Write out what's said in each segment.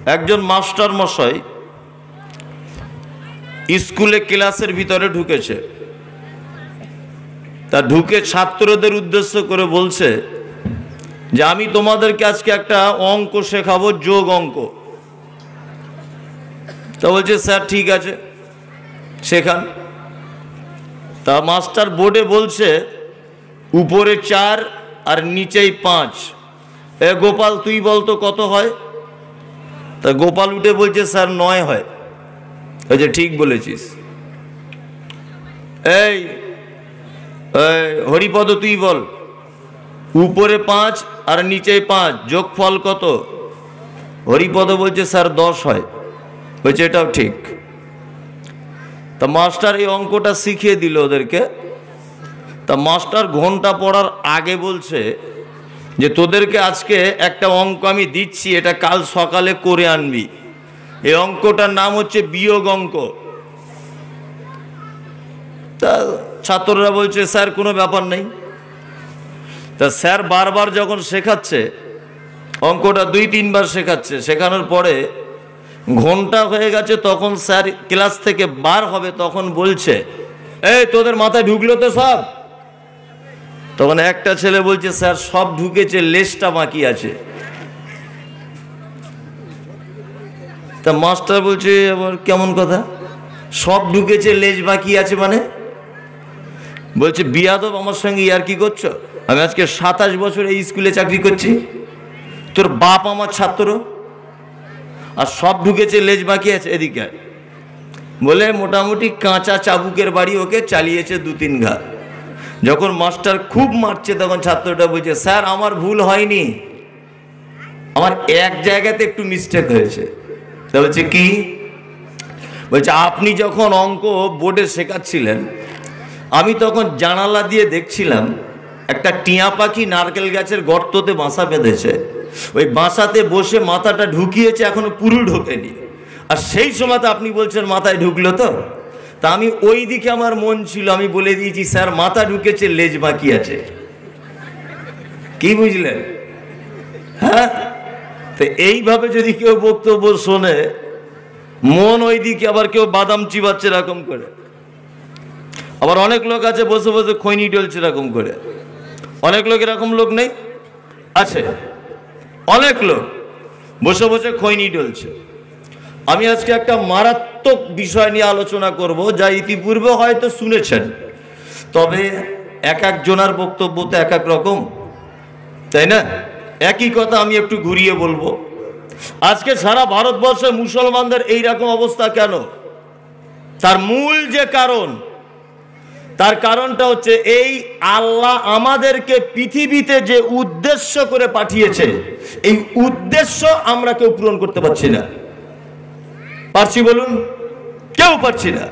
একজন মাস্টার মশাই স্কুলে ক্লাসের ভিতরে ঢুকেছে। তা ঢুকে ছাত্রদের উদ্দেশ্য করে বলছে যে আমি তোমাদেরকে আজকে একটা অঙ্ক শেখাবো, যোগ অঙ্ক। তা বলছে স্যার ঠিক আছে শেখান। তা মাস্টার বোর্ডে বলছে উপরে 4 আর নিচেই 5। গোপাল তুই বলতো কত হয়? তা গোপাল উঠে বলছে স্যার 9 হয়। বলছে ঠিক বলেছিস। এই হরিপদ তুই বল উপরে 5 আর নিচে 5 যোগফল কত? হরিপদ বলছে স্যার 10 হয়। বলছে এটাও ঠিক। তা মাস্টার এই অঙ্কটা শিখিয়ে দিল ওদেরকে। তা মাস্টার ঘন্টা পড়ার আগে বলছে যে তোদেরকে আজকে একটা অঙ্ক আমি দিচ্ছি, এটা কাল সকালে করে আনবি। এই অঙ্কটার নাম হচ্ছে বিয়োগ অঙ্ক। তা ছাত্ররা বলছে স্যার কোনো ব্যাপার নেই। তা স্যার বারবার যখন শেখাচ্ছে, অঙ্কটা 2-3 বার শেখাচ্ছে, শেখানোর পরে ঘন্টা হয়ে গেছে, তখন স্যার ক্লাস থেকে বার হবে, তখন বলছে এই তোদের মাথায় ঢুকলো তো সব? তখন একটা ছেলে বলছে স্যার সব ঢুকেছে, লেজটা বাকি আছে। তা মাস্টার বলছে আবার কেমন কথা, সব ঢুকেছে লেজ বাকি আছে মানে? বলছে বিয়াদব, আমার সঙ্গে ইয়ার কি করছো? আমি আজকে 27 বছর এই স্কুলে চাকরি করছি, তোর বাপ আমার ছাত্র, আর সব ঢুকেছে লেজ বাকি আছে। এদিকে বলে মোটামুটি কাঁচা চাবুকের বাড়ি ওকে চালিয়েছে 2-3 ঘা। যখন মাস্টার খুব মারছে তখন ছাত্রটা বলছে স্যার আমার ভুল হয়নি, আমার এক জায়গাতে একটু মিস্টেক হয়েছে। তা বলছে কি? বলছে আপনি যখন অঙ্ক বোর্ডে শেখাচ্ছিলেন, আমি তখন জানালা দিয়ে দেখছিলাম একটা টিয়া পাখি নারকেল গাছের গর্ততে বাসা বেঁধেছে, ওই বাসাতে বসে মাথাটা ঢুকিয়েছে, এখনো পুরো ঢোকেনি। আর সেই সময়তে আপনি বলছেন মাথায় ঢুকলো তো? তা আমি ওই দিকে আমার মন ছিল, আমি বলে দিয়েছি স্যার মাথা ঢুকেছে লেজ বাকি আছে। কি বুঝলেন? হ্যাঁ, তো এইভাবে যদি কেউ বক্তব্য শোনে, মন ওই দিকে, আবার কেউ বাদাম চিবাচ্ছে এরকম করে, আবার অনেক লোক আছে বসে বসে খৈনি ডলছে এরকম করে। অনেক লোক এরকম লোক নেই? আছে অনেক লোক বসে বসে খৈনি ডলছে। আমি আজকে একটা মারাত্মক বিষয় নিয়ে আলোচনা করব, যা ইতিপূর্বে হয়তো শুনেছেন, তবে এক একজনের বক্তব্য তো এক এক রকম, তাই না? একই কথা আমি একটু ঘুরিয়ে বলবো। আজকে সারা ভারতবর্ষে মুসলমানদের এই রকম অবস্থা কেন? তার মূল যে কারণ, তার কারণটা হচ্ছে এই আল্লাহ আমাদেরকে পৃথিবীতে যে উদ্দেশ্য করে পাঠিয়েছে, এই উদ্দেশ্য আমরা কেউ পূরণ করতে পারছি না। পারছি বলুন? কেউ পারছি না।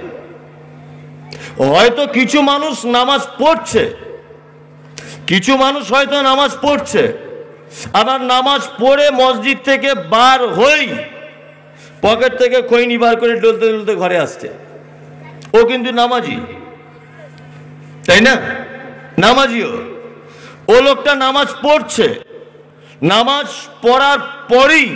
হয়তো কিছু মানুষ নামাজ পড়ছে, কিছু মানুষ হয়তো নামাজ পড়ছে, আবার নামাজ পড়ে মসজিদ থেকে বার হই পকেট থেকে খৈনি বার করে ডলতে ডলতে ঘরে আসছে, ও কিন্তু নামাজি, তাই না? নামাজিও। ও লোকটা নামাজ পড়ছে, নামাজ পড়ার পরেই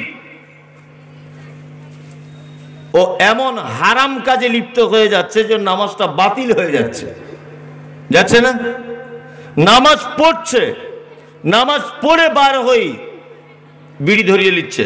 ও এমন হারাম কাজে লিপ্ত হয়ে যাচ্ছে যে নামাজটা বাতিল হয়ে যাচ্ছে, যাচ্ছে না? নামাজ পড়ছে, নামাজ পড়ে বার হই বিড়ি ধরিয়ে নিচ্ছে।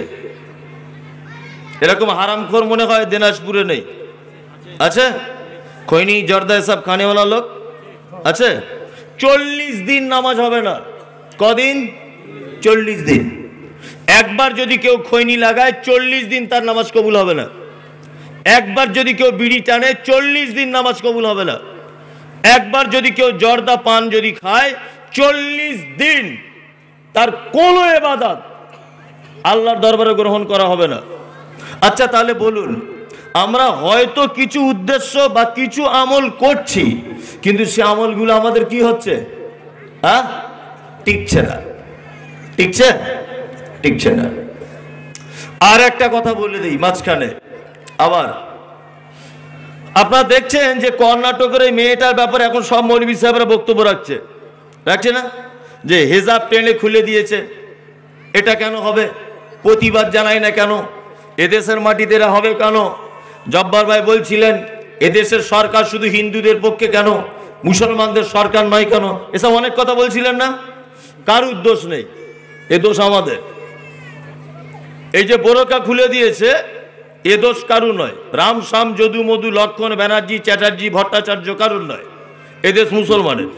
এরকম হারামখোর মনে হয় দিনাজপুরে নেই? আছে? খৈনি জর্দা এসব খানেওয়ালা লোক আছে। 40 দিন নামাজ হবে না। কদিন? 40 দিন। একবার যদি কেউ খৈনি লাগায় 40 দিন তার নামাজ কবুল হবে না। একবার যদি কেউ বিড়ি টানে 40 দিন নামাজ কবুল হবে না। একবার যদি কেউ জর্দা পান যদি খায় 40 দিন তার কোনো ইবাদত আল্লাহর দরবারে গ্রহণ করা হবে না। আচ্ছা তাহলে বলুন, আমরা হয়তো কিছু উদ্দেশ্য বা কিছু আমল করছি, কিন্তু সে আমলগুলো আমাদের কি হচ্ছে? হ্যাঁ, টিকছে না। টিকছে? টিকছে না। আর একটা কথা বলে দিই মাঝখানে, আবার আপনারা দেখছেন যে কর্ণাটকের এই মেয়েটার ব্যাপারে এখন সব মৌলভী সাহেবরা বক্তব্য রাখছে না, যে হেজাব টেনে খুলে দিয়েছে। এটা কেন হবে? প্রতিবাদ জানায় না কেন? এদেশের মাটিতে এরা হবে কেন? জব্বার ভাই বলছিলেন এদেশের সরকার শুধু হিন্দুদের পক্ষে কেন, মুসলমানদের সরকার নয় কেন, এসব অনেক কথা বলছিলেন না? কারুর দোষ নেই, এ দোষ আমাদের। এই যে বোরকা খুলে দিয়েছে, এ দোষ কারুর নয়। রাম শ্যাম যদু মধু লক্ষণ ব্যানার্জি চ্যাটার্জি ভট্টাচার্য কারুর নয়, এ দেশ মুসলমানের,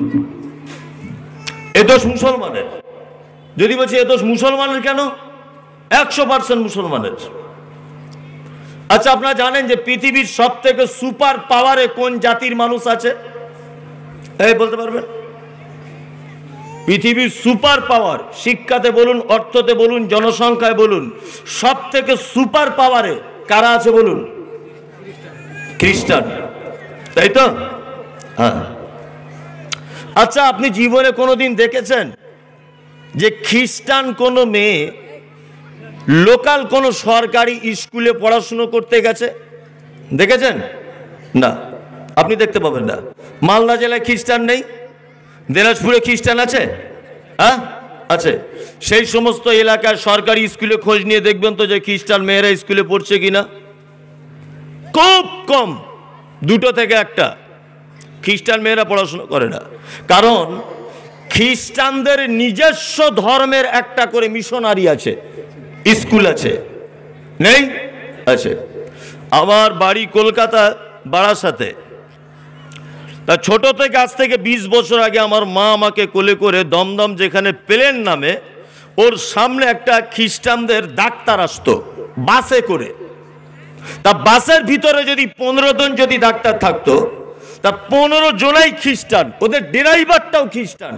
এ দোষ মুসলমানের। যদি বলছি এ দোষ মুসলমানের কেন, 100% মুসলমানের। আচ্ছা, আপনারা জানেন যে পৃথিবীর সব থেকে সুপার পাওয়ারে কোন জাতির মানুষ আছে? এই বলতে পারবেন? পৃথিবীর সুপার পাওয়ার, শিক্ষাতে বলুন, অর্থতে বলুন, জনসংখ্যায় বলুন, সব থেকে সুপার পাওয়ারে কারা আছে বলুন? খ্রিস্টান, তাই তো? হ্যাঁ। আচ্ছা, আপনি জীবনে কোনোদিন দেখেছেন যে খ্রিস্টান কোনো মেয়ে লোকাল কোনো সরকারি স্কুলে পড়াশুনো করতে গেছে? দেখেছেন? না, আপনি দেখতে পাবেন না। মালদা জেলায় খ্রিস্টান নেই, দিনাজপুরে খ্রিস্টান আছে? হ্যাঁ, আছে। সেই সমস্ত এলাকার সরকারি স্কুলে খোঁজ নিয়ে দেখবেন তো যে খ্রিস্টান মেয়েরা স্কুলে পড়ছে কিনা। খুব কম, 2 থেকে 1টা খ্রিস্টান মেয়েরা পড়াশোনা করে না। কারণ খ্রিস্টানদের নিজস্ব ধর্মের একটা করে মিশনারি আছে, স্কুল আছে, নেই? আছে। আমার বাড়ি কলকাতা বারাসাতে। তা ছোট থেকে, আজ থেকে 20 বছর আগে আমার মা আমাকে কোলে করে দমদম যেখানে প্লেন নামে, ওর সামনে একটা খ্রিস্টানদের ডাক্তার আসতো বাসে করে। তা বাসের ভিতরে যদি 15 জন যদি ডাক্তার থাকতো, তা 15 জনাই খ্রিস্টান, ওদের ড্রাইভারটাও খ্রিস্টান।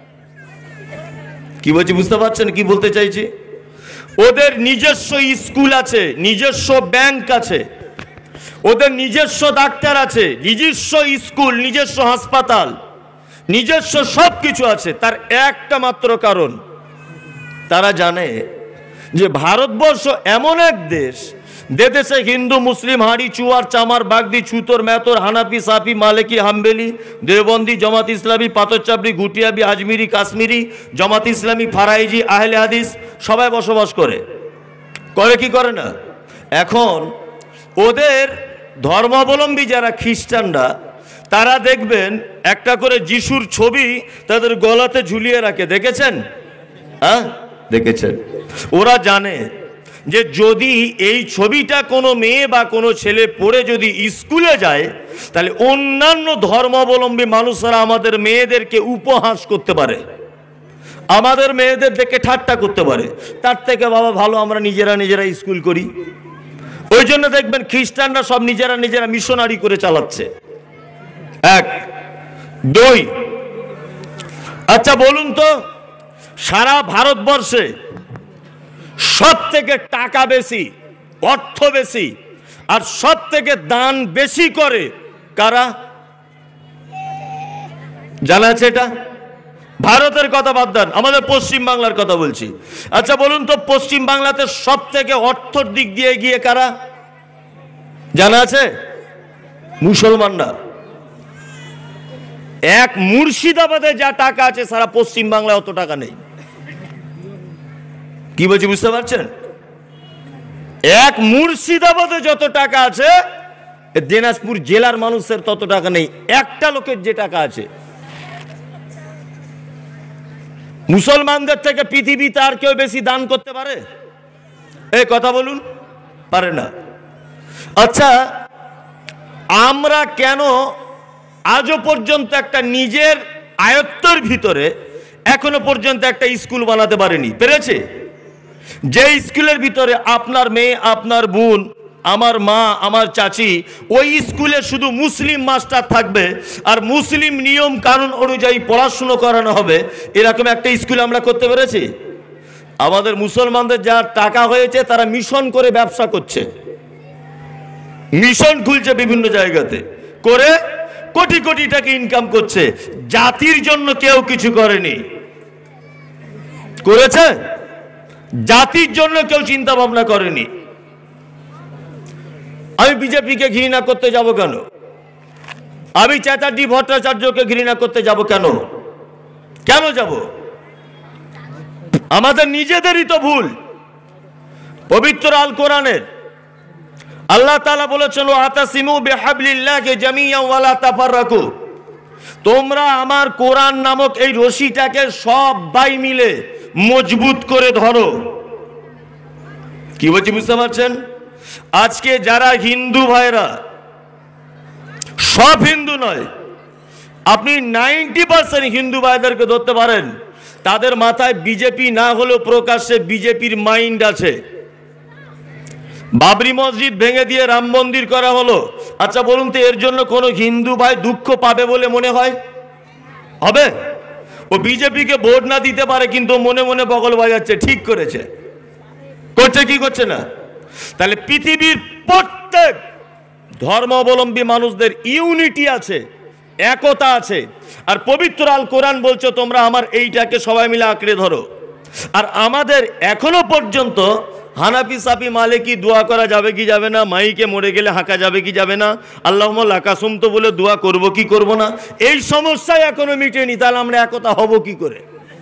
কি বলছি বুঝতে পারছেন কি বলতে চাইছি? ওদের নিজস্ব স্কুল আছে, নিজস্ব ব্যাংক আছে, ওদের নিজস্ব ডাক্তার আছে, নিজস্ব স্কুল, নিজস্ব হাসপাতাল, নিজস্ব সব কিছু আছে। তার একটা মাত্র কারণ, তারা জানে যে ভারতবর্ষ এমন এক দেশ, যে দেশে হিন্দু মুসলিম হাড়ি চুয়ার চামার বাগদি ছুতর মেতর হানাফি সাফি মালিকি হাম্বেলি দেওবন্দি জামাত ইসলামী পাথর চাপড়ি ঘুটিয়াবি আজমিরি কাশ্মীরি জামাত ইসলামী ফারাইজি আহলে হাদিস সবাই বসবাস করে। করে কি করে না? এখন ওদের ধর্মাবলম্বী যারা খ্রিস্টানরা, তারা দেখবেন একটা করে যিশুর ছবি তাদের গলাতে ঝুলিয়ে রাখে। দেখেছেন? হ্যাঁ, দেখেছেন। ওরা জানে যে যদি এই ছবিটা কোনো মেয়ে বা কোনো ছেলে পড়ে যদি স্কুলে যায়, তাহলে অন্যান্য ধর্মাবলম্বী মানুষরা আমাদের মেয়েদেরকে উপহাস করতে পারে, আমাদের মেয়েদের দেখে ঠাট্টা করতে পারে। তার থেকে বাবা ভালো আমরা নিজেরা স্কুল করি। ওই জন্য দেখবেন খ্রিস্টানরা সব নিজেরা মিশনারি করে চালাচ্ছে। 1, 2। আচ্ছা বলুন তো, সারা ভারতবর্ষে সব থেকে টাকা বেশি, অর্থ বেশি, আর সব থেকে দান বেশি করে কারা? জানা আছে এটা? ভারতের কথা বাদ দেন, আমাদের পশ্চিম বাংলার কথা বলছি। আচ্ছা বলুন তো, পশ্চিম বাংলাতে সব থেকে অর্থর দিক দিয়ে এগিয়ে কারা? জানা আছে? মুসলমানরা। এক মুর্শিদাবাদে যা টাকা আছে, সারা পশ্চিম বাংলায় অত টাকা নেই। কি বলছি বুঝতে পারছেন? এক মুর্শিদাবাদে যত টাকা আছে, দিনাজপুর জেলার মানুষের তত টাকা নেই। একটা লোকের যে টাকা আছে। মুসলমানদের থেকে পৃথিবীতে আর কেউ বেশি দান করতে পারে? এই কথা বলুন, পারে না। আচ্ছা, আমরা কেন আজও পর্যন্ত একটা নিজের আয়ত্তের ভিতরে এখনো পর্যন্ত একটা স্কুল বানাতে পারেনি? পেরেছে? যে স্কুলের ভিতরে আপনার মেয়ে, আপনার বোন, আমার মা, আমার চাচি, ওই স্কুলে শুধু মুসলিম মাস্টার থাকবে আর মুসলিম নিয়ম কানুন অনুযায়ী পড়াশুনো করানো হবে, এরকম একটা স্কুল আমরা করতে পেরেছি? আমাদের মুসলমানদের যার টাকা হয়েছে, তারা মিশন করে ব্যবসা করছে, মিশন খুলছে বিভিন্ন জায়গাতে, করে কোটি কোটি টাকা ইনকাম করছে। জাতির জন্য কেউ কিছু করেনি। করেছে? জাতির জন্য কেউ চিন্তা ভাবনা করেনি। আমি বিজেপিকে ঘৃণা করতে যাব কেন? আমি চ্যাটার্জি ভট্টাচার্যকে ঘৃণা করতে যাব কেন? কেন যাব? আমাদের নিজেদেরই তো ভুল। পবিত্র আল কোরআনের আল্লাহ তাআলা বলেছেন আতাসিমু বিহাবলিল্লাহি জামিআন ওয়া লা তাফাররাকু, তোমরা আমার কোরআন নামক এই রশিটাকে সবাই মিলে মজবুত করে ধরো। কি বলছি বুঝতে পারছেন? আজকে যারা হিন্দু ভাইরা, সব হিন্দু নয়, আপনি 90% হিন্দু ভাইদেরকে ধরতে পারেন, তাদের মাথায় বিজেপি না হলেও প্রকাশ্যে বিজেপির মাইন্ড আছে। বাবরি মসজিদ ভেঙে দিয়ে রাম মন্দির করা হলো, আচ্ছা বলুন তো এর জন্য কোনো হিন্দু ভাই দুঃখ পাবে বলে মনে হয়? হবে? ও বিজেপিকে ভোট না দিতে পারে কিন্তু মনে মনে বগল বাজাচ্ছে, ঠিক করেছে। করছে কি করছে না? তাহলে পৃথিবীর প্রত্যেক ধর্মাবলম্বী মানুষদের ইউনিটি আছে, একতা আছে। আর পবিত্র আল কোরআন বলছে তোমরা আমার এইটাকে সবাই মিলে আঁকড়ে ধরো। আর আমাদের এখনো পর্যন্ত হানাফি সাফি মালিকি দোয়া করা যাবে কি যাবে না, মাইকে মরে গেলে হাঁকা যাবে কি যাবে না, আল্লাহুম্মা লাকাসুম তো বলে দোয়া করব কি করব না, এই সমস্যাই এখনো মিটেনি। তাহলে আমরা একতা হব কি করে?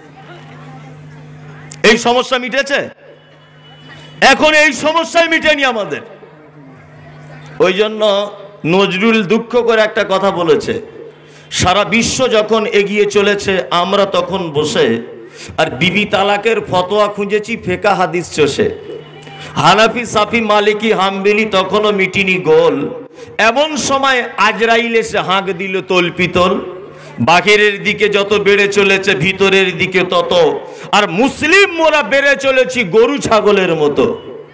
এই সমস্যা মিটেছে? এখন এই সমস্যাই মিটেনি আমাদের। ওই জন্য নজরুল দুঃখ করে একটা কথা বলেছে, সারা বিশ্ব যখন এগিয়ে চলেছে আমরা তখন বসে আর বিবি তালাকের ফতোয়া খুঁজেছি ফেকা হাদিস চষে। হানাফি সাফি মালিকি হাম্বলি তখনও মিটিনি গোল, এমন সময় আজরাইল এসে হাঁক দিল তোল পিতল। বাহিরের দিকে যত বেড়ে চলেছে ভিতরের দিকে তত, আর মুসলিম মোরা বেড়ে চলেছি গরু ছাগলের মতো।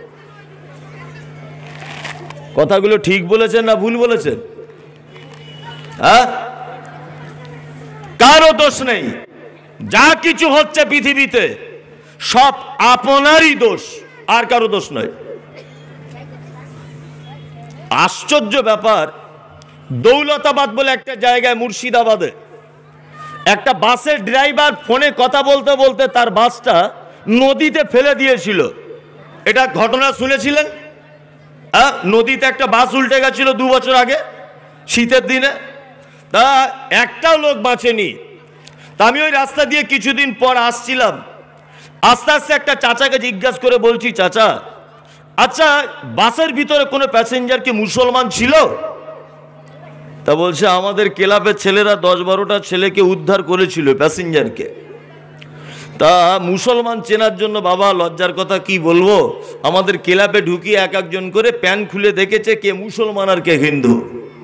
কথাগুলো ঠিক বলেছেন না ভুল বলেছেন? হ্যাঁ, কারো দোষ নেই। যা কিছু হচ্ছে পৃথিবীতে সব আপনারই দোষ, আর কারো দোষ নয়। আশ্চর্য ব্যাপার, দৌলতাবাদ বলে একটা জায়গায় মুর্শিদাবাদে একটা বাসের ড্রাইভার ফোনে কথা বলতে বলতে তার বাসটা নদীতে ফেলে দিয়েছিল। এটা ঘটনা শুনেছিলেন? নদীতে একটা বাস উল্টে গেছিল 2 বছর আগে শীতের দিনে, তা একটাও লোক বাঁচেনি। তা আমি ওই রাস্তা দিয়ে কিছুদিন পর আসছিলাম, আস্তে আস্তে একটা চাচাকে জিজ্ঞাসা করে বলছি, চাচা আচ্ছা বাসের ভিতরে কোনো প্যাসেঞ্জার কি মুসলমান ছিল? তা বলছে আমাদের ক্লাবের ছেলেরা 10-12টা ছেলেকে উদ্ধার করেছিল প্যাসেঞ্জারকে। তা মুসলমান চেনার জন্য বাবা লজ্জার কথা কি বলবো, আমাদের ক্লাবে ঢুকিয়ে এক একজন করে প্যান্ট খুলে দেখেছে কে মুসলমান আর কে হিন্দু।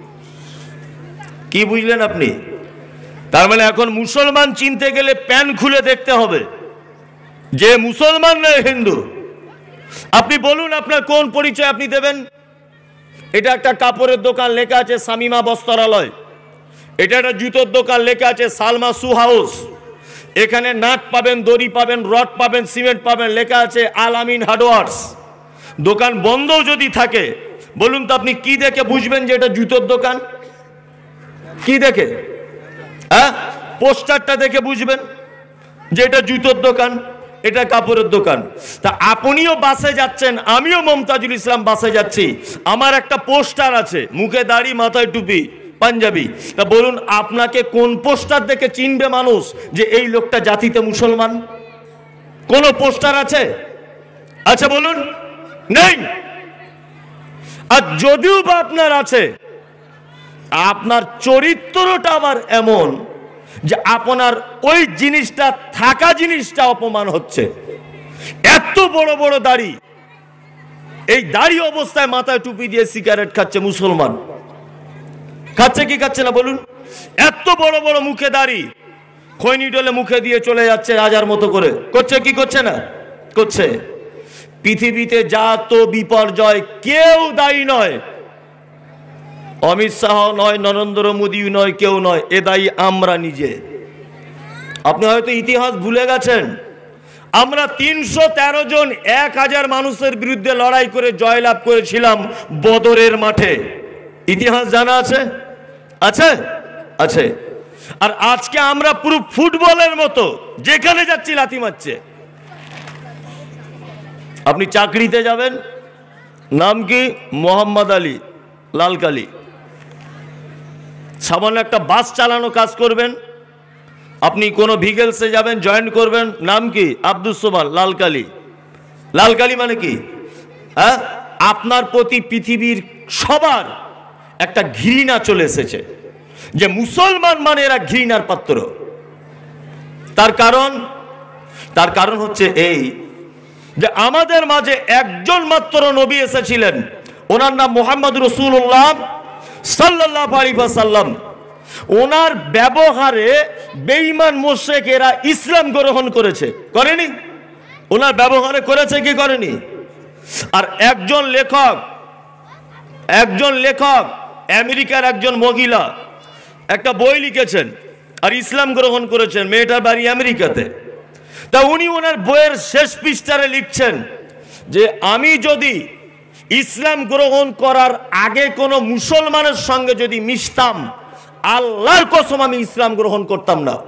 কি বুঝলেন আপনি? তার মানে এখন মুসলমান চিনতে গেলে প্যান্ট খুলে দেখতে হবে যে মুসলমান না হিন্দু। আপনি বলুন আপনার কোন পরিচয় আপনি দেবেন? এটা একটা কাপড়ের দোকান, লেখা আছে শামিমা বস্ত্রালয়। এটা একটা জুতোর দোকান, লেখা আছে সালমা শু হাউস। এখানে নাট পাবেন, দড়ি পাবেন, রড পাবেন, সিমেন্ট পাবেন, লেখা আছে আল আমিন হার্ডওয়ার্স। দোকান বন্ধও যদি থাকে, বলুন তো আপনি কি দেখে বুঝবেন যে এটা জুতোর দোকান? কি দেখে? হ্যাঁ, পোস্টারটা দেখে বুঝবেন যে এটা জুতোর দোকান, এটা কাপড়ের দোকান। তা আপনিও বাসে যাচ্ছেন, আমিও মমতাজুল ইসলাম বাসে যাচ্ছি, আমার একটা পোস্টার আছে, মুখে দাড়ি মাথায় টুপি পাঞ্জাবি। তা বলুন আপনাকে কোন পোস্টার দেখে চিনবে মানুষ যে এই লোকটা জাতিতে মুসলমান? কোন পোস্টার আছে? আচ্ছা বলুন, নেই। আর যদিও বা আপনার আছে, আপনার চরিত্রটা আবার এমন যে আপনার ওই জিনিসটা থাকা জিনিসটা অপমান হচ্ছে। এত বড় বড় দাড়ি, এই দাড়ি অবস্থায় মাথায় টুপি দিয়ে সিগারেট খাচ্ছে মুসলমান। খাচ্ছে কি খাচ্ছে না বলুন? এত বড় বড় মুখে দাড়ি, খৈনি ডলে মুখে দিয়ে চলে যাচ্ছে রাজার মতো করে। করছে কি করছে না? করছে। পৃথিবীতে জাত বিপর্যয় কেউ দায়ী নয়, অমিত শাহ নয়, নরেন্দ্র মোদী নয়, কেউ নয়, এ দায়ী আমরা নিজে। আপনি হয়তো ইতিহাস ভুলে গেছেন, আমরা 313 জন 1000 মানুষের বিরুদ্ধে লড়াই করে জয়লাভ করেছিলাম বদরের মাঠে। ইতিহাস জানা আছে? আছে? আছে। আর আজকে আমরা পুরো ফুটবলের মতো যেখানে যাচ্ছি লাথি মারছে। আপনি চাকরিতে যাবেন, নাম কি? মোহাম্মদ আলী লালকালি। সামান্য একটা বাস চালানো কাজ করবেন, আপনি কোনো ভিগেলসে যাবেন, জয়েন করবেন, নাম কি? আব্দুস সোবান লালকালি। লালকালি মানে কি? হ্যাঁ, আপনার প্রতি পৃথিবীর সবার একটা ঘৃণা চলে এসেছে যে মুসলমান মানে এরা ঘৃণার পাত্র। তার কারণ হচ্ছে এই যে আমাদের মাঝে একজন মাত্র নবী এসেছিলেন, ওনার নাম মুহাম্মদ রাসূলুল্লাহ সাল্লাল্লাহু আলাইহি ওয়াসাল্লাম। ওনার ব্যবহারে বেঈমান মুশরিকেরা ইসলাম গ্রহণ করেছে, করেনি? ওনার ব্যবহারে করেছে কি করেনি? আর একজন লেখক আমেরিকার একজন মহিলা একটা বই লিখেছেন আর ইসলাম গ্রহণ করেছেন, মেয়েটার বাড়ি আমেরিকাতে। তা উনি ওনার বইয়ের শেষ পৃষ্ঠারে লিখছেন যে আমি যদি ইসলাম গ্রহণ করার আগে কোনো মুসলমানের সঙ্গে যদি মিশতাম, আল্লাহর কসম আমি ইসলাম গ্রহণ করতাম না।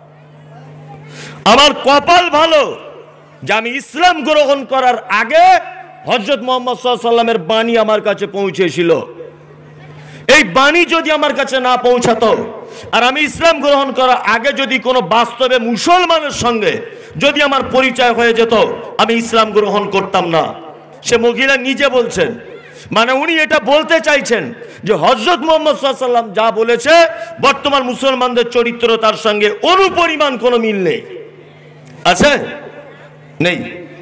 আমার কপাল ভালো যে আমি ইসলাম গ্রহণ করার আগে হযরত মুহাম্মদ সাল্লাল্লাহু আলাইহি ওয়াসাল্লামের বাণী আমার কাছে পৌঁছেছিল। এই বাণী যদি আমার কাছে না পৌঁছাতো আর আমি ইসলাম গ্রহণ করার আগে যদি কোনো বাস্তবে মুসলমানের সঙ্গে যদি আমার পরিচয় হয়ে যেত, আমি ইসলাম গ্রহণ করতাম না। সে মহিলা নিজে বলছেন, মানে উনি এটা বলতে চাইছেন যে হযরত মুহাম্মদ সাল্লাল্লাহু আলাইহি ওয়াসাল্লাম যা বলেছে বর্তমান মুসলমানদের চরিত্র তার সঙ্গে অনুপরিমাণ কোনো মিল নেই। আছে? নেই।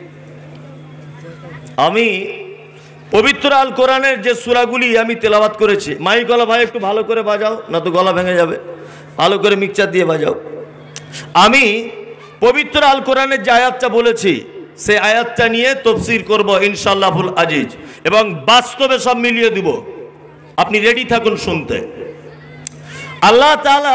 আমি পবিত্র আল কোরআনের যে সূরাগুলি আমি তেলাওয়াত করেছি, মাইক গলা ভাই একটু ভালো করে বাজাও, না তো গলা ভেঙে যাবে, ভালো করে মিক্সচার দিয়ে বাজাও। আমি পবিত্র আল কোরআনের যে আয়াতটা বলেছি সেই আয়াতটা নিয়ে তাফসীর করব ইনশাআল্লাহুল আজিজ, এবং বাস্তবে সব মিলিয়ে দিব। আপনি রেডি থাকুন শুনতে। আল্লাহ তাআলা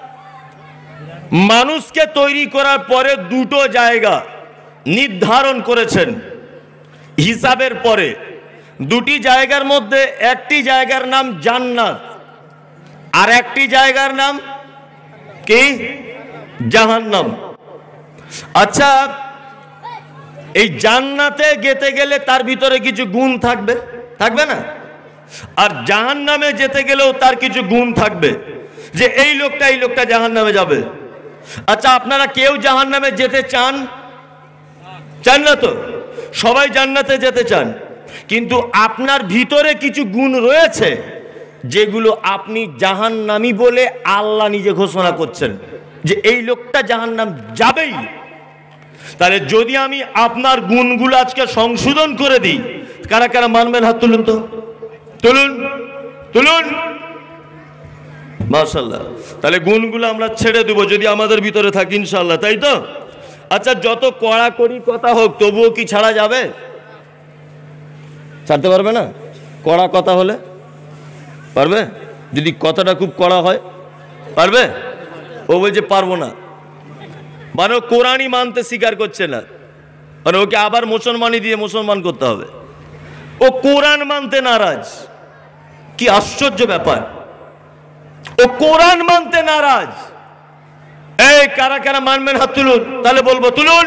মানুষকে তৈরি করার পরে দুটো জায়গা নির্ধারণ করেছেন হিসাবের পরে। দুটি জায়গার মধ্যে একটি জায়গার নাম জান্নাত আর একটি জায়গার নাম কি? জাহান্নাম। আচ্ছা, এই জান্নাতে যেতে গেলে তার ভিতরে কিছু গুণ থাকবে, থাকবে না? আর জাহান্নামে যেতে গেলেও তার কিছু গুণ থাকবে, যে এই লোকটা জাহান্নামে যাবে। আচ্ছা, আপনারা কেউ জাহান্নামে যেতে চান? চান না তো? সবাই জান্নাতে যেতে চান, কিন্তু আপনার ভিতরে কিছু গুণ রয়েছে যেগুলো আপনি জাহান্নামী বলে আল্লাহ নিজে ঘোষণা করছেন যে এই লোকটা জাহান্নাম যাবেই। তাহলে যদি আমি আপনার গুণগুলো আজকে সংশোধন করে দিই, কারা কারা মানবেন? হাত তুলুন তো, তুলুন। মাশাআল্লাহ। তাহলে গুণগুলো আমরা ছেড়ে দেব যদি আমাদের ভিতরে থাকে ইনশাআল্লাহ, তাই তো? আচ্ছা, যত কড়াকড়ি কথা হোক তবুও কি ছাড়া যাবে? ছাড়তে পারবে না? কড়া কথা হলে পারবে? যদি কথাটা খুব কড়া হয় পারবে? ও বলছে পারবো না, মানে ও কোরআনই মানতে স্বীকার করছে না, মানে ওকে আবার মুসলমানই দিয়ে মুসলমান করতে হবে। ও কোরআন মানতে নারাজ। কি আশ্চর্য ব্যাপার! ও কোরআন মানতে নারাজ। এই কারা কারা মানবেন? হাত তুলুন, তাহলে বলবো তুলুন।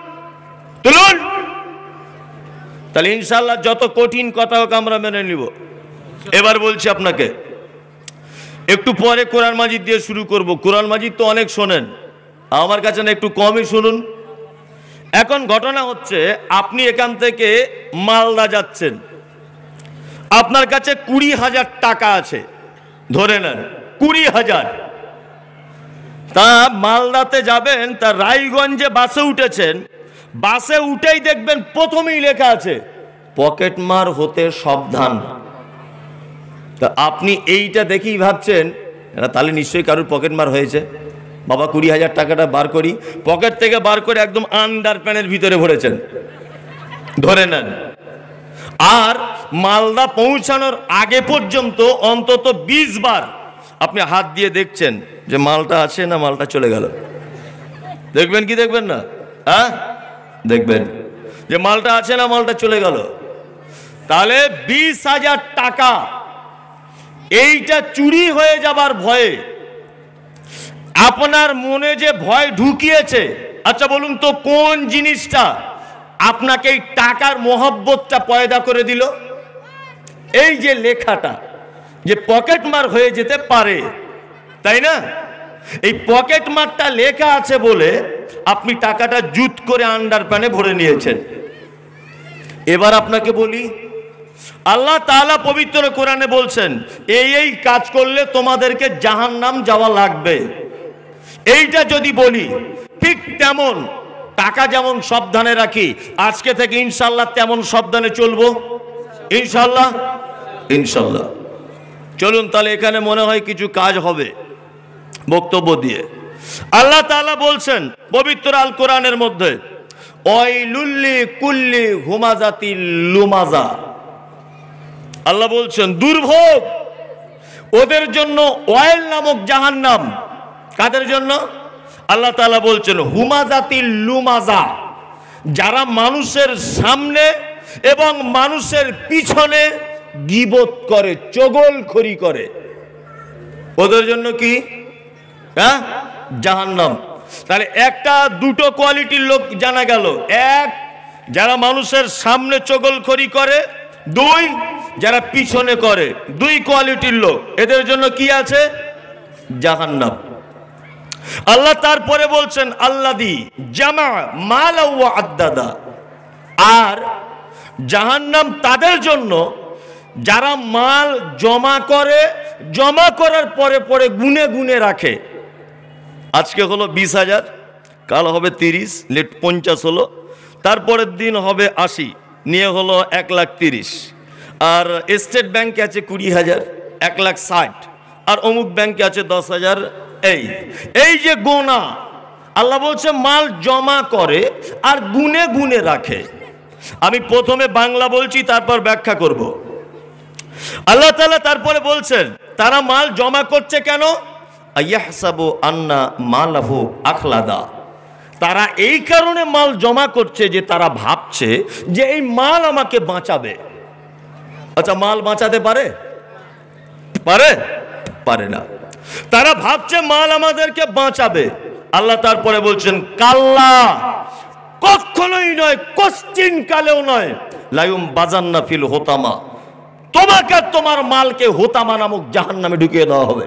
তাহলে ইনশাআল্লাহ যত কঠিন কথা হোক আমরা মেনে নিব। এবার বলছি আপনাকে, একটু পরে কোরআন মাজিদ দিয়ে শুরু করব। কোরআন মাজিদ তো অনেক শোনেন, আমার কাছে না একটু কমই শুনুন। এখন ঘটনা হচ্ছে, আপনি এখান থেকে মালদা যাচ্ছেন, আপনার কাছে 20,000 টাকা আছে, ধরে নেন 20,000। তা মালদাতে যাবেন, তা রায়গঞ্জে বাসে উঠেছেন, বাসে উঠেই দেখবেন প্রথমেই লেখা আছে পকেটমার হতে সাবধান। তা আপনি এইটা দেখেই ভাবছেন তাহলে নিশ্চয়ই কারোর পকেটমার হয়েছে। বাবা 20,000 টাকাটা বার করি, পকেট থেকে বার করে একদম আন্ডার প্যান্টের ভিতরে ভরেছেন, ধরে নেন। আর মালদা পৌঁছানোর আগে পর্যন্ত অন্তত 20 বার আপনি হাত দিয়ে দেখছেন যে মালটা আছে না মালটা চলে গেল। দেখবেন কি দেখবেন না? হ্যাঁ, দেখবেন যে মালটা আছে না মালটা চলে গেল। তাহলে 20,000 টাকা এইটা চুরি হয়ে যাবার ভয়ে আপনার মনে যে ভয় ঢুকিয়েছে, আচ্ছা বলুন তো কোন জিনিসটা আপনাকে এই টাকার মোহব্বতটা পয়দা করে দিল? এই যে লেখাটা যে পকেটমার হয়ে যেতে পারে, তাই না? এই পকেটমারটা লেখা আছে বলে আপনি টাকাটা জুত করে আন্ডার প্যানে ভরে নিয়েছেন। এবার আপনাকে বলি, আল্লাহ তাআলা পবিত্র কোরআনে বলছেন এই কাজ করলে তোমাদেরকে জাহান্নাম যাওয়া লাগবে। এইটা যদি বলি ঠিক তেমন টাকা যেমন সাবধানে রাখি, আজকে থেকে ইনশাআল্লাহ তেমন সাবধানে চলবো ইনশাআল্লাহ। ইনশাআল্লাহ চলুন তাহলে এখানে মনে হয় কিছু কাজ হবে বক্তব্য দিয়ে। আল্লাহ তাআলা বলছেন পবিত্র আল কোরআনের মধ্যে, ওয়াইলুল্লি কুল্লি হুমাজাতিল লুমাজা। আল্লাহ বলছেন দুর্ভোগ ওদের জন্য, ওয়াইল নামক জাহান্নাম। কাদের জন্য? আল্লাহ তাআলা বলছেন হুমাজাতিল লুমাজা, যারা মানুষের সামনে এবং মানুষের পিছনে গীবত করে, চগলখড়ি করে, ওদের জন্য কি? হ্যাঁ, জাহান্নাম। তাহলে একটা দুটো কোয়ালিটির লোক জানা গেল, এক যারা মানুষের সামনে চগলখড়ি করে, দুই যারা পিছনে করে, দুই কোয়ালিটির লোক, এদের জন্য কি আছে? জাহান্নাম। আল্লাহ তারপরে বলছেন আল্লাযী জামা মালা ওয়া আদ্দাদা, আর জাহান্নাম তাদের জন্য যারা মাল জমা করে, জমা করার পরে পরে গুনে গুনে রাখে। আজকে হলো 20,000, কাল হবে 30, লেট 50 হলো, তারপরের দিন হবে 80, নিয়ে হলো 1,30,000, আর স্টেট ব্যাংকে আছে 20,000, 1,60,000, আর অমুক ব্যাংকে আছে 10,000। এই যে গোনা, আল্লাহ বলছে মাল জমা করে আর গুনে গুনে রাখে। আমি প্রথমে বাংলা বলছি, তারপর ব্যাখ্যা করব। আল্লাহ তাআলা তারপরে বলছেন তারা মাল জমা করছে কেন? আয়াহসাবু আন্না মালাহু আখলাদা, তারা এই কারণে মাল জমা করছে যে তারা ভাবছে যে এই মাল আমাকে বাঁচাবে। আচ্ছা, মাল বাঁচাতে পারে? পারে না। তারা ভাবছে মাল আমাদেরকে বাঁচাবে। আল্লাহ তারপরে বলছেন কাল্লা, কখনোই নয়, কোশ্চিন কালেও নয়, লায়ুম বাজান্না ফিল হোতামা, তোমাকে তোমার মালকে হোতামা নামক জাহান্নামে ঢুকিয়ে দেওয়া হবে।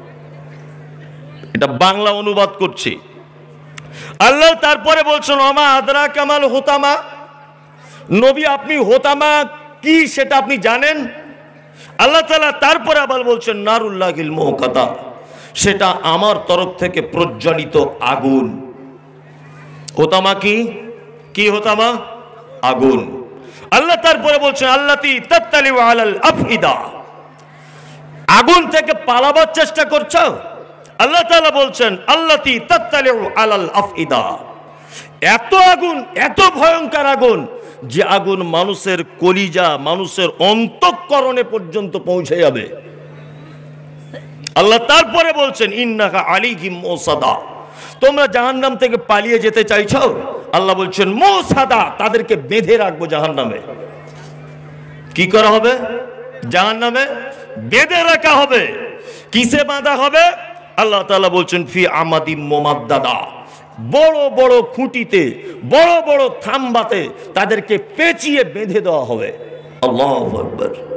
এটা বাংলা অনুবাদ করছি। আল্লাহ তারপরে বলছেন ওমা আদরা কামাল হোতামা, নবী আপনি হোতামা কি সেটা আপনি জানেন? আল্লাহ তাআলা তারপরে আবার বলছেন নারুল্লাহিল মুকাদা, সেটা আমার তরফ থেকে প্রজ্বলিত আগুন। হোতামা কি হোতামা? আগুন। আল্লাহ তারপরে বলছেন আল্লাতী তাত্তালিউ আলাল আফইদা, আগুন থেকে পালাবার চেষ্টা করছো? আল্লাহ তাআলা বলছেন আল্লাতী তাত্তালিউ আলাল আফইদা, এত আগুন, এত ভয়ঙ্কর আগুন যে আগুন মানুষের কলিজা, মানুষের অন্তঃকরণে পর্যন্ত পৌঁছে যাবে। আল্লাহ তারপরে বলছেন ইন্নাকা আলাইহিম মুসাদা, তোমরা জাহান্নাম থেকে পালিয়ে যেতে চাইছো? আল্লাহ বলছেন মুসাদা, তাদেরকে বেঁধে রাখবো জাহান্নামে। কি করা হবে? জাহান্নামে বেঁধে রাখা হবে। কিসে বাঁধা হবে? আল্লাহ তাআলা বলছেন ফি আমাদিম মুমাদ্দাদা, বড় বড় খুঁটিতে, বড় বড় থাম্বাতে তাদেরকে পেঁচিয়ে বেঁধে দেওয়া হবে। আল্লাহু আকবার।